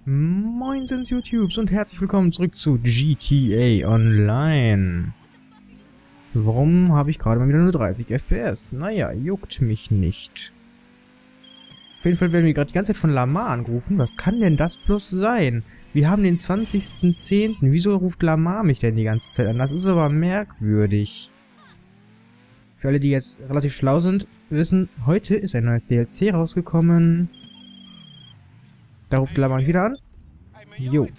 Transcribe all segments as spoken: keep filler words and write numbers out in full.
Moinsens YouTubes und herzlich willkommen zurück zu G T A Online. Warum habe ich gerade mal wieder nur dreißig F P S? Naja, juckt mich nicht. Auf jeden Fall werden wir gerade die ganze Zeit von Lamar angerufen. Was kann denn das bloß sein? Wir haben den zwanzigsten zehnten Wieso ruft Lamar mich denn die ganze Zeit an? Das ist aber merkwürdig. Für alle, die jetzt relativ schlau sind, wissen, heute ist ein neues D L C rausgekommen. Da ruft Lamar wieder an. Jo.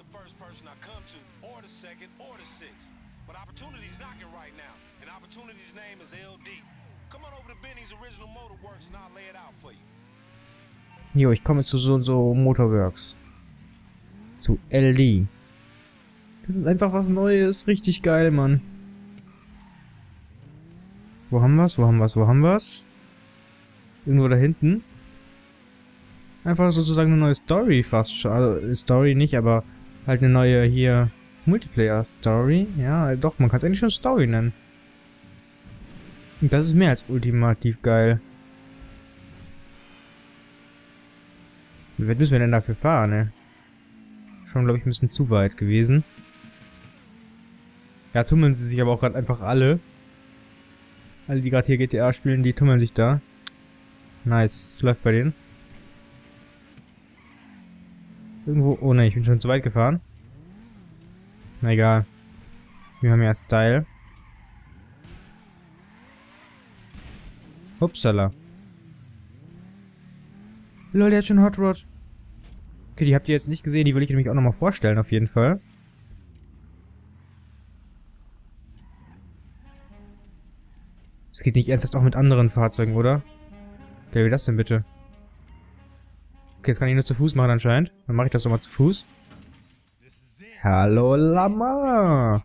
Jo, ich komme zu so und so Motorworks. Zu L D. Das ist einfach was Neues. Richtig geil, Mann. Wo haben wir's? Wo haben wir's? Wo haben wir's? Irgendwo da hinten. Einfach sozusagen eine neue Story fast schon. Also Story nicht, aber halt eine neue hier Multiplayer-Story. Ja, doch, man kann es eigentlich schon Story nennen. Und das ist mehr als ultimativ geil. Wie weit müssen wir denn dafür fahren, ne? Schon, glaube ich, ein bisschen zu weit gewesen. Ja, tummeln sie sich aber auch gerade einfach alle. Alle, die gerade hier G T A spielen, die tummeln sich da. Nice. Läuft bei denen. Irgendwo... Oh ne, ich bin schon zu weit gefahren. Na egal. Wir haben ja Style. Upsala. Lol, der hat schon Hot Rod. Okay, die habt ihr jetzt nicht gesehen, die will ich nämlich auch nochmal vorstellen, auf jeden Fall. Es geht nicht ernsthaft auch mit anderen Fahrzeugen, oder? Okay, wie das denn bitte? Okay, jetzt kann ich nur zu Fuß machen anscheinend. Dann mache ich das doch mal zu Fuß. Hallo Lamar!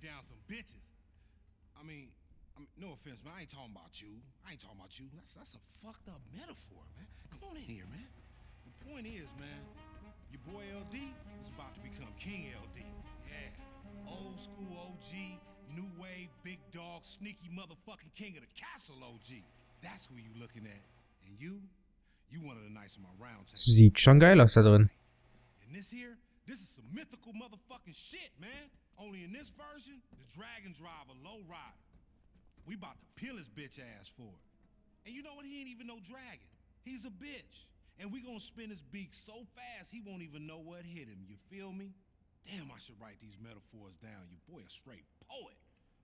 Sneaky motherfucking king of the castle, O G. That's who you looking at. And you, you one of the nice of my round table. Sieht schon geil aus da drin. And this here, this is some mythical motherfucking shit, man. Only in this version, the dragon drive a low rider. We about to peel his bitch ass for it. And you know what? He ain't even no dragon. He's a bitch. And we gonna spin his beak so fast he won't even know what hit him. You feel me? Damn, I should write these metaphors down. Your boy a straight poet.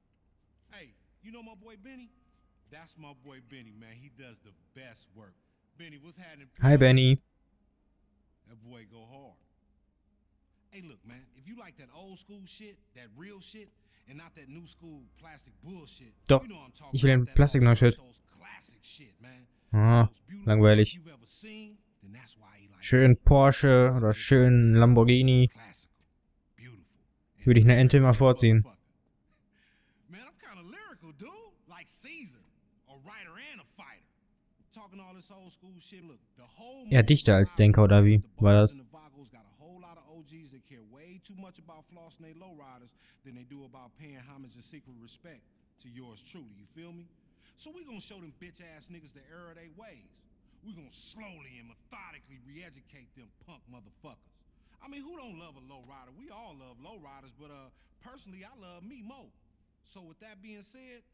Hey, you know my boy Benny? That's my boy Benny, man. He does the best work. Benny, what's happening? Hi, Benny. That boy go hard. Hey, look, man. If you like that old school shit, that real shit, and not that new school plastic bullshit, Doch, you know I'm talking ich will den about Plastik noch Shit. classic shit, man. Ah, langweilig. You've ever seen, then that's why he like Schön Porsche oder schön Lamborghini. classical, beautiful. Würde ich eine Ente mal vorziehen. Man, I'm kind of lyrical, dude. Like Caesar, a writer and a fighter. Talking all this old school shit. Look, the whole Eher dichter als Denker, oder wie war das? the Vagos got a whole lot of O Gs that care way too much about flossing they lowriders than they do about paying homage and secret respect to yours truly. You feel me? So we gonna show them bitch ass niggas the error of their ways. We gonna slowly and methodically re-educate them punk motherfuckers. I mean, who don't love a lowrider? We all love lowriders, but uh, personally, I love me more. So with that being said,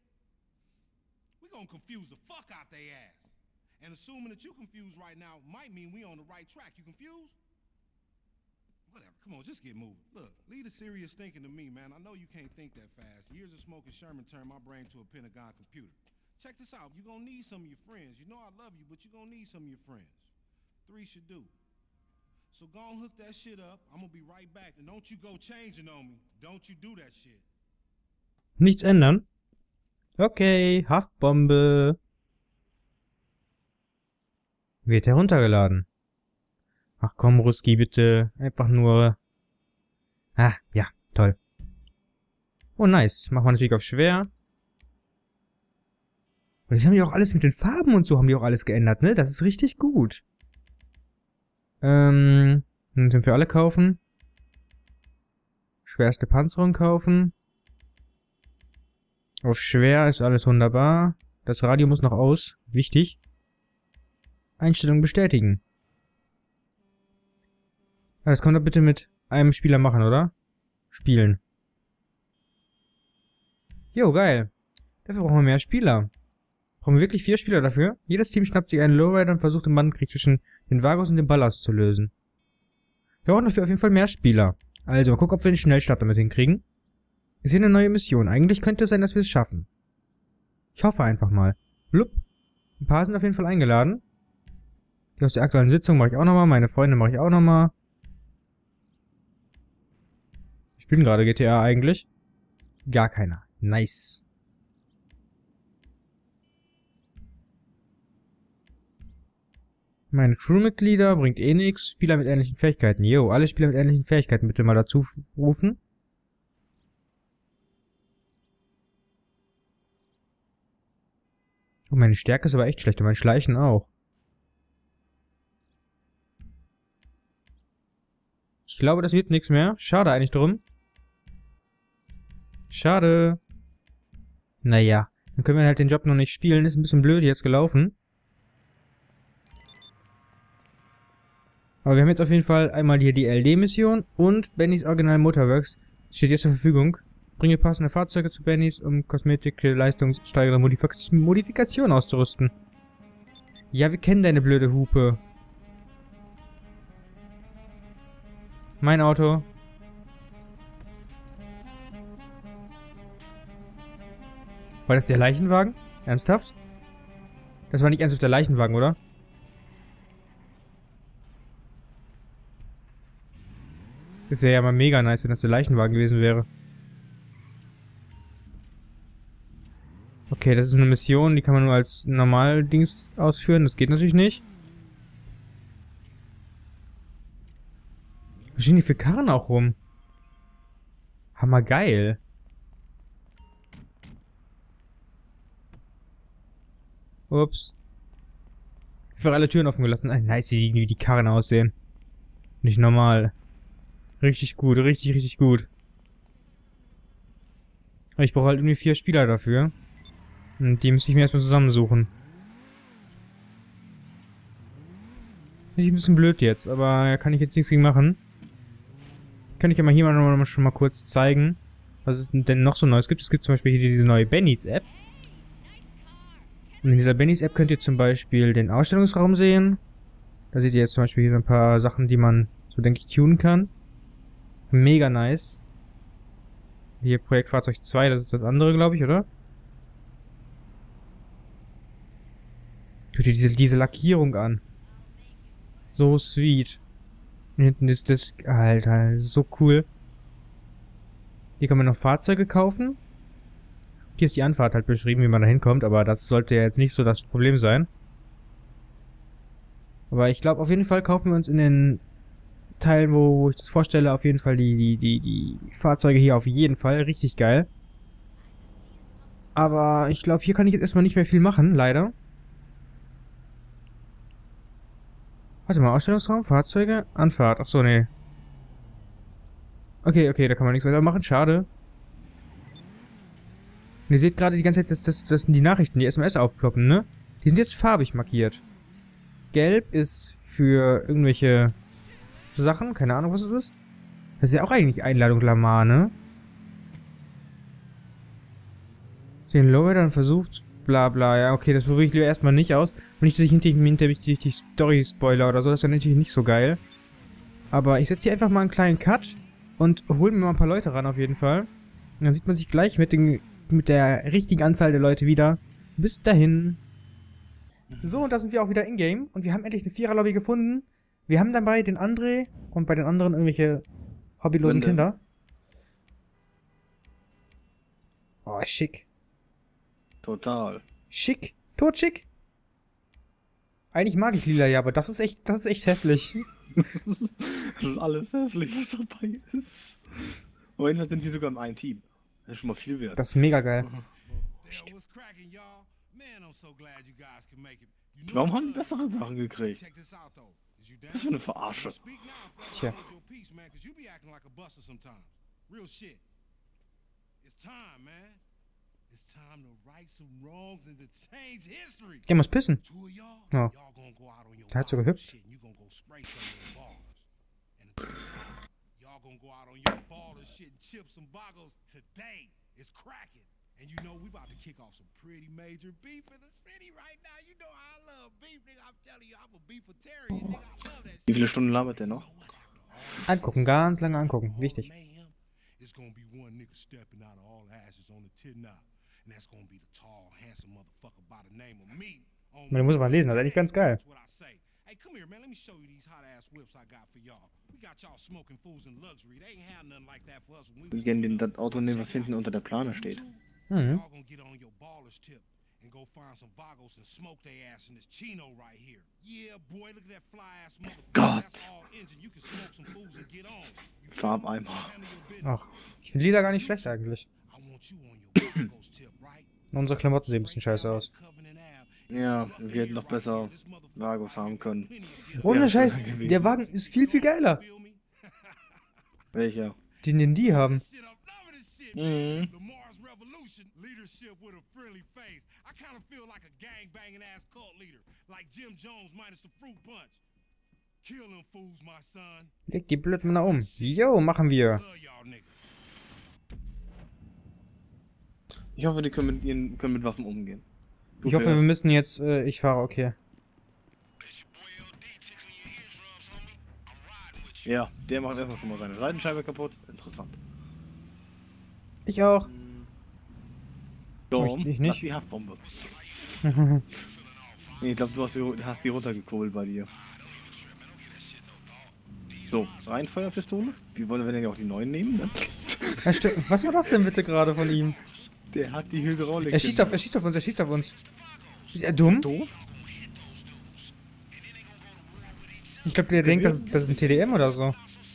we're gonna confuse the fuck out they ass. And assuming that you confused right now might mean we on the right track. You confused? Whatever, come on, just get moving. Look, leave the serious thinking to me, man. I know you can't think that fast. Years of smoking Sherman turned my brain to a Pentagon computer. Check this out, you're gonna need some of your friends. You know I love you, but you're gonna need some of your friends. Three should do. So go and hook that shit up. I'm gonna be right back. And don't you go changing on me. Don't you do that shit. Nichts ändern? Okay, Haftbombe. Wird heruntergeladen. Ach komm, Ruski, bitte. Einfach nur... Ah, ja, toll. Oh, nice. Machen wir natürlich auf schwer. Und das haben die auch alles mit den Farben und so, haben die auch alles geändert, ne? Das ist richtig gut. Ähm, dann sind wir alle kaufen. Schwerste Panzerung kaufen. Auf schwer ist alles wunderbar. Das Radio muss noch aus. Wichtig. Einstellung bestätigen. Das kann man doch bitte mit einem Spieler machen, oder? Spielen. Jo, geil. Dafür brauchen wir mehr Spieler. Brauchen wir wirklich vier Spieler dafür? Jedes Team schnappt sich einen Lowrider und versucht den Bandenkrieg zwischen den Vagos und dem Ballast zu lösen. Wir brauchen dafür auf jeden Fall mehr Spieler. Also, mal gucken, ob wir den Schnellstart damit hinkriegen. Wir sehen eine neue Mission. Eigentlich könnte es sein, dass wir es schaffen. Ich hoffe einfach mal. Blub. Ein paar sind auf jeden Fall eingeladen. Die aus der aktuellen Sitzung mache ich auch nochmal. Meine Freunde mache ich auch nochmal. Ich spiele gerade G T A eigentlich. Gar keiner. Nice. Meine Crewmitglieder bringt eh nix. Spieler mit ähnlichen Fähigkeiten. Jo, alle Spieler mit ähnlichen Fähigkeiten bitte mal dazu rufen. Oh, meine Stärke ist aber echt schlecht und mein Schleichen auch. Ich glaube, das wird nichts mehr. Schade eigentlich drum. Schade. Naja, dann können wir halt den Job noch nicht spielen. Ist ein bisschen blöd jetzt gelaufen. Aber wir haben jetzt auf jeden Fall einmal hier die L D-Mission und Bennys Original Motorworks steht jetzt zur Verfügung. Bringe passende Fahrzeuge zu Bennys, um Kosmetik, leistungssteigende Modifik Modifikation auszurüsten. Ja, wir kennen deine blöde Hupe. Mein Auto. War das der Leichenwagen? Ernsthaft? Das war nicht ernsthaft der Leichenwagen, oder? Das wäre ja mal mega nice, wenn das der Leichenwagen gewesen wäre. Okay, das ist eine Mission, die kann man nur als Normal-Dings ausführen. Das geht natürlich nicht. Wo stehen die für Karren auch rum? Hammergeil. Ups. Einfach alle Türen offen gelassen. Ah, nice, wie die, wie die Karren aussehen. Nicht normal. Richtig gut, richtig, richtig gut. Aber ich brauche halt irgendwie vier Spieler dafür. Und die müsste ich mir erstmal zusammensuchen. Ist ein bisschen blöd jetzt, aber da kann ich jetzt nichts gegen machen. Kann ich ja mal hier mal schon mal kurz zeigen, was es denn noch so Neues gibt. Es gibt zum Beispiel hier diese neue Bennys App. Und in dieser Bennys App könnt ihr zum Beispiel den Ausstellungsraum sehen. Da seht ihr jetzt zum Beispiel hier so ein paar Sachen, die man, so denke ich, tunen kann. Mega nice. Hier Projektfahrzeug zwei, das ist das andere, glaube ich, oder? Guck dir diese, diese Lackierung an. So sweet. Und hinten ist das... Alter, das ist so cool. Hier kann man noch Fahrzeuge kaufen. Hier ist die Anfahrt halt beschrieben, wie man da hinkommt, aber das sollte ja jetzt nicht so das Problem sein. Aber ich glaube, auf jeden Fall kaufen wir uns in den Teilen, wo ich das vorstelle, auf jeden Fall die, die, die, die Fahrzeuge hier auf jeden Fall. Richtig geil. Aber ich glaube, hier kann ich jetzt erstmal nicht mehr viel machen, leider. Warte mal, Ausstellungsraum, Fahrzeuge, Anfahrt. Achso, nee. Okay, okay, da kann man nichts weiter machen. Schade. Und ihr seht gerade die ganze Zeit, dass, dass, dass die Nachrichten, die S M S aufploppen, ne? Die sind jetzt farbig markiert. Gelb ist für irgendwelche Sachen, keine Ahnung, was es ist. Das ist ja auch eigentlich Einladung Lamar, ne? Den Lowrider versucht, bla bla, ja, okay, das probiere ich lieber erstmal nicht aus. Und nicht, dass ich hinter hinter die Story-Spoiler oder so, das ist ja natürlich nicht so geil. Aber ich setze hier einfach mal einen kleinen Cut und hole mir mal ein paar Leute ran auf jeden Fall. Und dann sieht man sich gleich mit, den, mit der richtigen Anzahl der Leute wieder. Bis dahin. So, und da sind wir auch wieder in-game. Und wir haben endlich eine Vierer-Lobby gefunden. Wir haben dabei den André und bei den anderen irgendwelche hobbylosen Kinder. Oh, schick. Total. Schick. Totschick. Eigentlich mag ich lila, ja, aber das ist echt, das ist echt hässlich. Das ist alles hässlich, was dabei ist. Und dann sind die sogar im einen Team. Das ist schon mal viel wert. Das ist mega geil. Warum haben die bessere Sachen gekriegt? Das ist für eine Verarsche. Tja. Der muss pissen. Oh. Der hat sogar gehüpft. Y'all gonna go out on your ball and shit and chips and boggles today. It's cracking. And you know we about to kick off some pretty major beef in the city right now. You know I love beef, nigga. I'm telling you, I'm a beefitarian, nigga. I love that shit. Wie viele Stunden labert der noch? Angucken, ganz lange angucken. Wichtig. It's gonna be one nigga stepping out of all ashes on the tin now. And that's gonna be the tall, handsome motherfucker by the name of me. Man muss mal lesen, das ist eigentlich ganz geil. Hey, come here, man. Let me show you these hot ass whips I got for y'all. We got y'all smoking fools in luxury. They ain't had nothing like that for us when we Wir gehen in das Auto nehmen, was hinten unter der Plane steht. Mhm. Y'all gonna get on your baller's tip and go find some Vagos and smoke their ass in this Chino right here. Yeah, boy, look at that fly ass motherfucker. Gott. That's all engine. You can smoke some fools and get on. You Farbeimer. handle your business. Ach, ich finde Lila gar nicht schlecht eigentlich. I want you on your Vagos tip, right? Unsere Klamotten sehen ein bisschen scheiße aus. Ja, wir hätten noch besser Vagos haben können. Ohne Ja, Scheiß, gewesen. der Wagen ist viel, viel geiler. Welcher? Den, den die haben. Mhm. The Mars Revolution leadership with a friendly face. I kind of feel like a gang-banging ass cult leader, like Jim Jones minus the fruit punch. Kill them fools, my son. Leg die Blödmänner um. Jo, machen wir. Love y'all niggas. Ich hoffe, die können mit, ihren, können mit Waffen umgehen. Du Ich hoffe, wir fährst. müssen jetzt... Äh, ich fahre, okay. Ja, der macht erstmal schon mal seine Seitenscheibe kaputt. Interessant. Ich auch. So, Ich- ich lass nicht. die Haftbombe. Nee, ich glaube, du hast die, hast die runtergekohlt bei dir. So, Reinfeuerpistole. Wie wollen wir denn ja auch die neuen nehmen, ne? Ja, sti- Was war das denn bitte gerade von ihm? Der hat die Hydraulik. Er schießt auf, er schießt auf uns, er schießt auf uns. Ist er dumm? Doof? Ich glaube, der denkt, das, ist- das ist ein T D M oder so.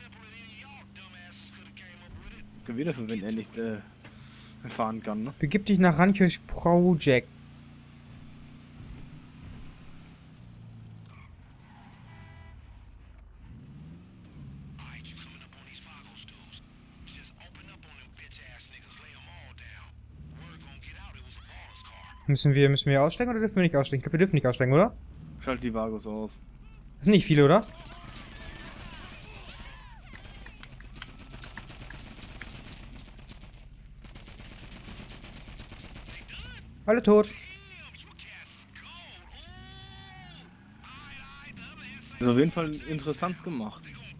Können wir dafür, wenn er nicht äh, fahren kann, ne? Begib dich nach Rankirch Projects. Müssen wir, müssen wir aussteigen oder dürfen wir nicht aussteigen? Ich glaube, wir dürfen nicht aussteigen, oder? Schalt die Vagos aus. Das sind nicht viele, oder? Alle tot. Ist auf jeden Fall interessant gemacht.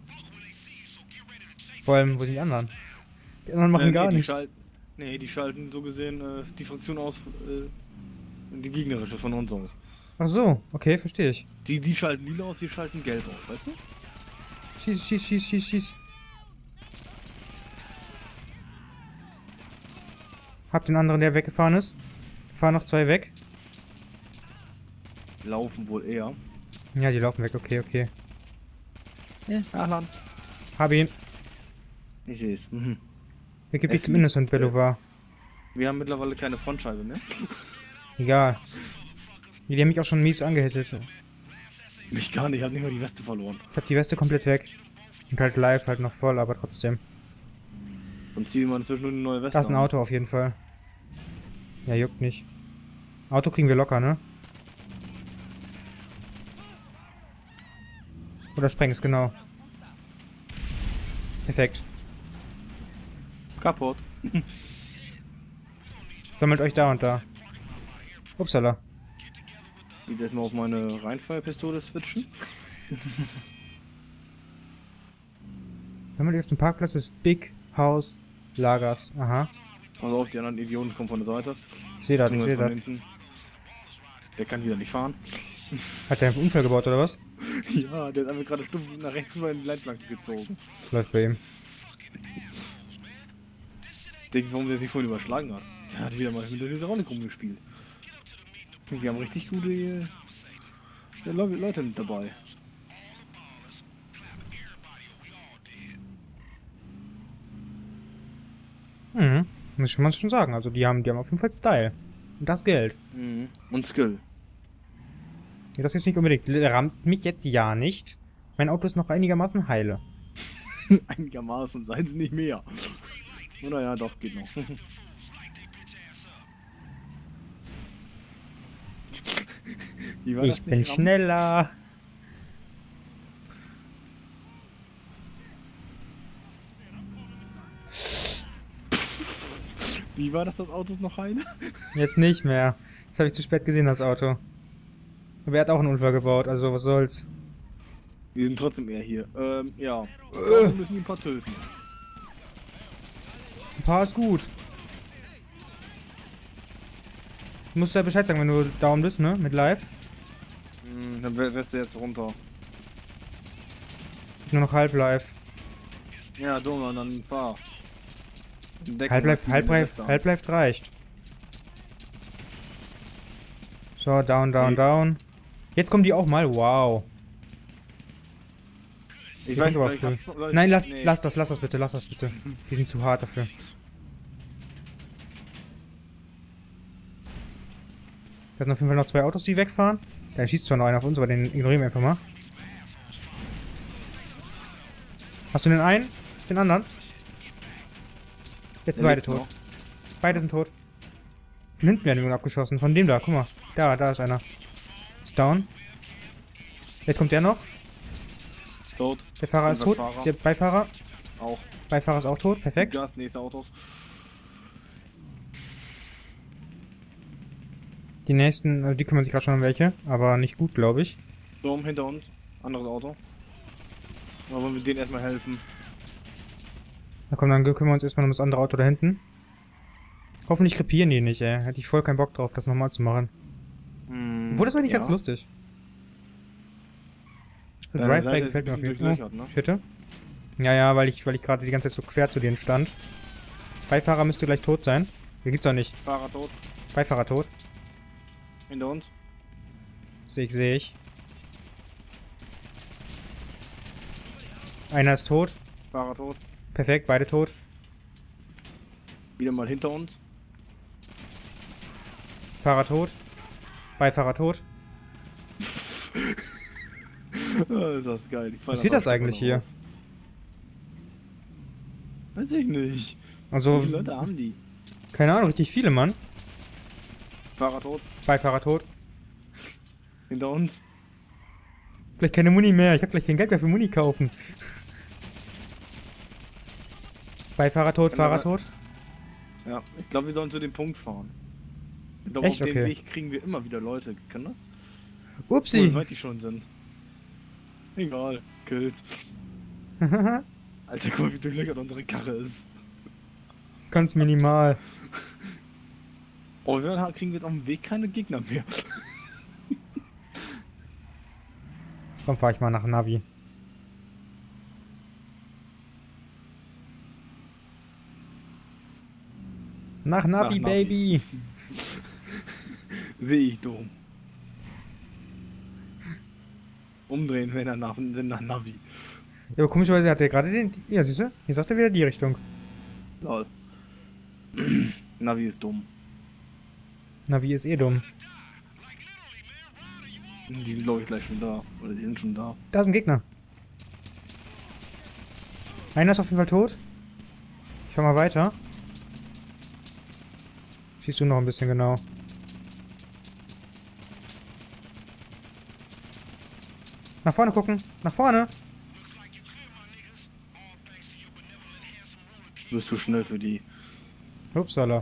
Vor allem, wo sind die anderen? Die anderen machen Äh, gar nee, die nichts. Schal nee, die schalten so gesehen äh, die Fraktion aus, äh, die gegnerische von uns aus. Ach so, okay, verstehe ich. Die, die schalten lila aus, die schalten gelb aus, weißt du? Schieß, schieß, schieß, schieß, schieß. Hab den anderen, der weggefahren ist. Fahren noch zwei weg. Laufen wohl eher. Ja, die laufen weg, okay, okay. Ja, Ahlan. Hab ihn. Ich sehe es. Mhm. Begib dich Es zum liegt, Innocent Bellovar. Wir haben mittlerweile keine Frontscheibe mehr. Egal. Die haben mich auch schon mies angehittet. Mich gar nicht, ich habe nicht mal die Weste verloren. Ich hab die Weste komplett weg. Und halt live halt noch voll, aber trotzdem. Und zieh mal inzwischen eine neue Weste Da ist ein an. Auto auf jeden Fall. Ja, juckt nicht. Auto kriegen wir locker, ne? Oder sprengst, genau. Perfekt. Kaputt. Sammelt euch da und da. Upsala. Ich will jetzt mal auf meine Reinfeuerpistole switchen. Sammelt euch auf dem Parkplatz des Big House Lagers. Aha. Pass auf, die anderen Idioten kommen von der Seite. Ich sehe das, ich Junge sehe von das. hinten. Der kann wieder nicht fahren. Hat der einen Unfall gebaut oder was? Ja, der hat einfach gerade stumpf nach rechts rüber in die Leitplanke gezogen. Läuft bei ihm. Ich denke, warum der sich vorhin überschlagen hat. Der hat wieder mal mit der Hydraulik rumgespielt. Und wir haben richtig gute äh, Le Leute mit dabei. Mhm. Muss ich schon mal schon sagen. Also die haben, die haben auf jeden Fall Style. Und das Geld. Mhm. Und Skill. Ja, das jetzt nicht unbedingt. Der rammt mich jetzt ja nicht. Mein Auto ist noch einigermaßen heile. Einigermaßen, seien es nicht mehr. Oder ja, doch, geht noch. Wie war das Ich bin nicht, Ram? schneller. Wie war das, das Auto ist noch heile? Jetzt nicht mehr. Das habe ich zu spät gesehen, das Auto. Aber er hat auch einen Unfall gebaut, also was soll's. Wir sind trotzdem eher hier. Ähm, ja. Wir müssen ein paar töten. Ein paar ist gut. Du musst ja Bescheid sagen, wenn du down bist, ne? Mit live. Hm, dann wär- wärst du jetzt runter. Nur noch halb live. Ja, dumm, dann fahr. Decken, Halb live, zieh halb den live, Rest an. halb live reicht. So, down, down, Nee. down. Jetzt kommen die auch mal, wow. Ich Die weiß kommt nicht, aber soll ich früh. absch- soll ich- Nein, lass, nee. lass das, lass das bitte, lass das bitte. Die sind zu hart dafür. Da sind auf jeden Fall noch zwei Autos, die wegfahren. Da schießt zwar noch einer auf uns, aber den ignorieren wir einfach mal. Hast du den einen? Den anderen? Jetzt sind Der beide lebt tot. noch. Beide sind tot. Von hinten werden wir abgeschossen. Von dem da, guck mal. Da, da ist einer. Ist down. Jetzt kommt der noch. Tot. Der Fahrer ist tot. Fahrer. Der Beifahrer. Auch. Beifahrer ist auch tot. Perfekt. Gas, nächste Autos. Die nächsten, also die kümmern sich gerade schon um welche. Aber nicht gut, glaube ich. Sturm hinter uns. Anderes Auto. Aber wollen wir denen erstmal helfen? Na komm, dann kümmern wir uns erstmal um das andere Auto da hinten. Hoffentlich krepieren die nicht, ey. Hätte ich voll keinen Bock drauf, das nochmal zu machen. Hm, Obwohl, das war nicht ja. ganz lustig. Der Deine Drive-By Seite ist gefällt mir ein auf bisschen jeden Fall. durchlöchert, ne? Bitte? Ja, ja, weil ich, weil ich gerade die ganze Zeit so quer zu denen stand. Beifahrer müsste gleich tot sein. Hier gibt's doch nicht. Fahrer tot. Beifahrer tot. Hinter uns. Sehe ich, sehe ich. Einer ist tot. Fahrer tot. Perfekt, beide tot. Wieder mal hinter uns. Fahrer tot. Beifahrer tot. Ah, ist das geil. Die fallen Was wird einfach das eigentlich Stücke hier? raus. Weiß ich nicht. Also, Wie viele Leute haben die? keine Ahnung, richtig viele, Mann. Fahrer tot. Beifahrer tot. Hinter uns. Gleich keine Muni mehr. Ich habe gleich kein Geld mehr für Muni kaufen. Beifahrer tot, Ja, Fahrer aber- tot. Ja, ich glaube, wir sollen zu dem Punkt fahren. Ich glaube, Echt? auf dem Okay. Weg kriegen wir immer wieder Leute. Können das? Upsi. Wie weit die schon sind. Egal. Kills. Alter, guck mal, wie durchlöchert unsere Karre ist. Ganz minimal. Oh, wir kriegen wir jetzt auf dem Weg keine Gegner mehr. Komm, fahr ich mal nach Navi. Nach Navi, Navi. Baby. Sehe ich dumm. Umdrehen, wenn er nach, wenn nach Navi. Ja, aber komischerweise hat er gerade den... Ja, siehst du? Hier sagt er wieder die Richtung. Lol. Navi ist dumm. Navi ist eh dumm. Die sind, glaube ich, gleich schon da. Oder sie sind schon da. Da ist ein Gegner. Einer ist auf jeden Fall tot. Ich fahr mal weiter. Schießt du noch ein bisschen genau. Nach vorne gucken. Nach vorne. Du bist zu schnell für die. Upsala.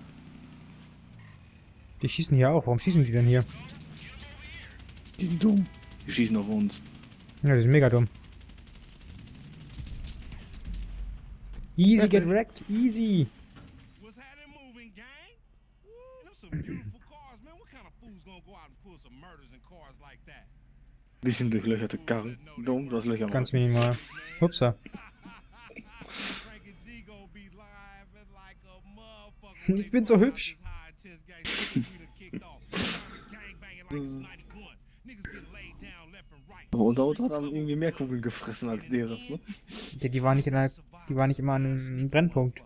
Die schießen hier auch. Warum schießen die denn hier? Die sind dumm. Die schießen auf uns. Ja, die sind mega dumm. Easy get wrecked. Easy. What's happening moving, gang? Woo, them some beautiful cars, man. What kind of fool's gonna go out and pull some murders in cars like that? Bisschen durchlöcherte Karren. Dumm, du hast Löcher. Ganz minimal. Upsa. Frankie G gonna be live like a motherfucker. Ich bin so hübsch. Aber unser Auto hat aber irgendwie mehr Kugeln gefressen als deres, ne? Die, die war nicht in der, die war nicht immer an einem Brennpunkt.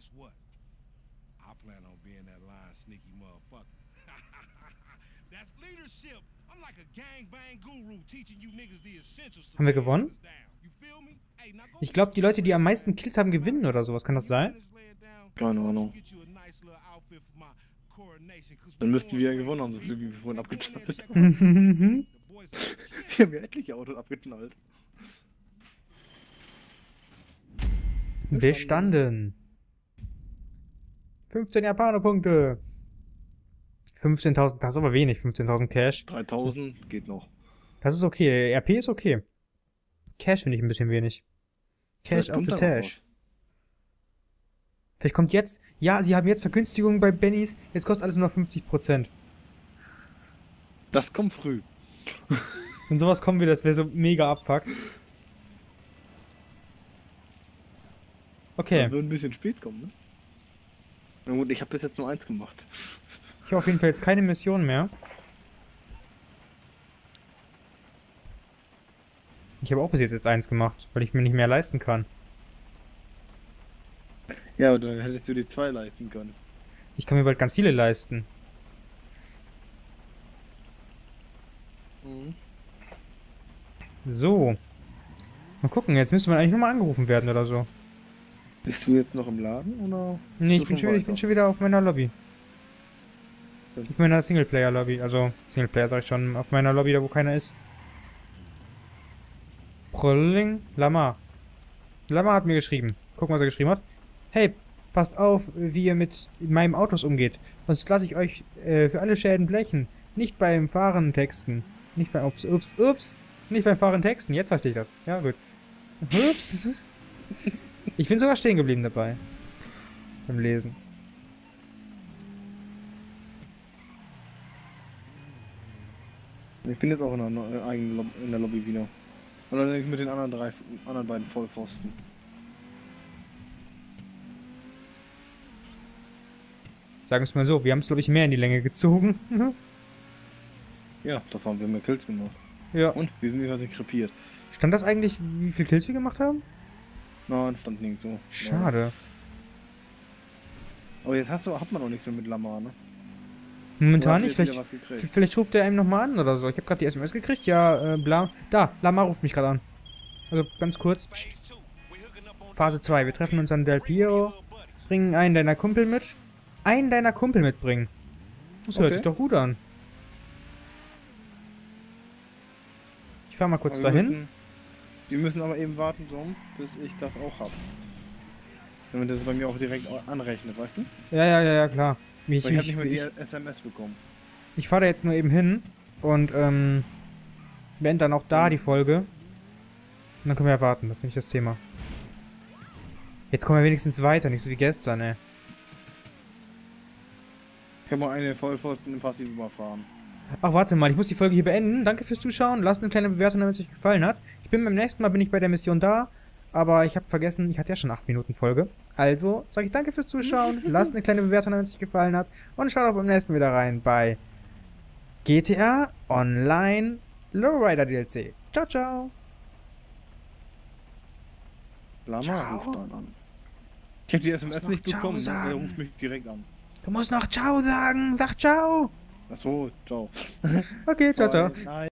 Haben wir gewonnen? Ich glaube, die Leute, die am meisten Kills haben, gewinnen oder sowas. Kann das sein? Keine Ahnung. Dann müssten wir ja gewonnen haben, so viel wie wir vorhin abgeknallt haben. Wir haben ja etliche Autos abgeknallt. Bestanden. fünfzehn Japaner-Punkte. fünfzehntausend, das ist aber wenig, fünfzehntausend Cash. dreitausend geht noch. Das ist okay, R P ist okay. Cash finde ich ein bisschen wenig. Cash Vielleicht auf kommt the da noch Tash. was. Vielleicht kommt jetzt, ja, sie haben jetzt Vergünstigungen bei Bennys, jetzt kostet alles nur noch fünfzig Prozent. Das kommt früh. Wenn sowas kommen würde, das wäre so mega abfuck. Okay. Das wird ein bisschen spät kommen, ne? Na gut, ich habe bis jetzt nur eins gemacht. Ich habe auf jeden Fall jetzt keine Mission mehr. Ich habe auch bis jetzt jetzt eins gemacht, weil ich mir nicht mehr leisten kann. Ja, aber dann hättest du dir zwei leisten können. Ich kann mir bald ganz viele leisten. Mhm. So. Mal gucken, jetzt müsste man eigentlich nur mal angerufen werden oder so. Bist du jetzt noch im Laden, oder? Nee, bist ich du bin, schon wieder, ich bin weiter? schon wieder auf meiner Lobby. Ja. Auf meiner Singleplayer-Lobby. Also, Singleplayer sag ich schon. Auf meiner Lobby, da wo keiner ist. Prolling Lama. Lama hat mir geschrieben. Gucken, was er geschrieben hat. Hey, passt auf, wie ihr mit meinem Autos umgeht. Sonst lasse ich euch äh, für alle Schäden blechen. Nicht beim Fahren texten. Nicht beim... Ups, ups, ups. Nicht beim Fahren texten. Jetzt verstehe ich das. Ja, gut. Ups. Ich bin sogar stehen geblieben dabei. Beim Lesen. Ich bin jetzt auch in der neu- eigenen Lob in der Lobby wieder. Und dann mit den anderen drei, anderen beiden Vollpfosten. Sagen wir es mal so, wir haben es, glaube ich, mehr in die Länge gezogen. Ja, da haben wir mehr Kills gemacht. Ja. Und? Wir sind nicht krepiert. Stand das eigentlich, wie viel Kills wir gemacht haben? Nein, stand nirgends so. Schade. Aber jetzt hast du, hat man auch nichts mehr mit Lamar, ne? Momentan Du nicht. hast jetzt wieder Vielleicht, was gekriegt. vielleicht ruft er einem nochmal an oder so. Ich habe gerade die S M S gekriegt. Ja, äh, bla. Da, Lama ruft mich gerade an. Also ganz kurz. Phase zwei. Wir treffen uns an Del Pio. Bringen einen deiner Kumpel mit. Einen deiner Kumpel mitbringen. Das hört Okay. sich doch gut an. Ich fahr mal kurz Aber wir dahin. müssen- Wir müssen aber eben warten, so, bis ich das auch hab. Damit das bei mir auch direkt anrechnet, weißt du? Ja, ja, ja, ja, klar. Ich, Weil ich hab ich, nicht mehr ich, die S M S bekommen. ich fahre da jetzt nur eben hin und ähm, beende dann auch da die Folge. Und dann können wir ja warten, das ist nicht das Thema. Jetzt kommen wir wenigstens weiter, nicht so wie gestern, ey. Ich habe mal eine Vollpfosten im Passiv überfahren. Ach, warte mal, ich muss die Folge hier beenden. Danke fürs Zuschauen. Lasst eine kleine Bewertung, wenn es euch gefallen hat. Ich bin beim nächsten Mal bin ich bei der Mission da, aber ich habe vergessen, ich hatte ja schon acht Minuten Folge. Also sage ich danke fürs Zuschauen. Lasst eine kleine Bewertung, wenn es euch gefallen hat. Und schaut auch beim nächsten Mal wieder rein bei G T A Online Lowrider D L C. Ciao, ciao. Lama Ciao. ruft dann an. Ich habe die S M S noch nicht Ciao bekommen, ne? sagen. Er ruft mich direkt an. Du musst noch Ciao sagen. Sag Ciao. Achso, ciao. Okay, ciao, ciao. Nein.